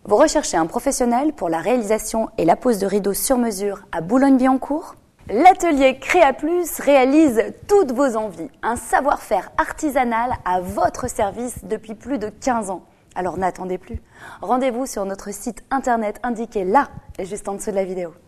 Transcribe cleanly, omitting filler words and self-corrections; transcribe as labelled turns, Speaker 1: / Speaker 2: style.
Speaker 1: Vous recherchez un professionnel pour la réalisation et la pose de rideaux sur mesure à Boulogne-Billancourt ? L'atelier Créa Plus réalise toutes vos envies. Un savoir-faire artisanal à votre service depuis plus de 15 ans. Alors n'attendez plus. Rendez-vous sur notre site internet indiqué là, juste en dessous de la vidéo.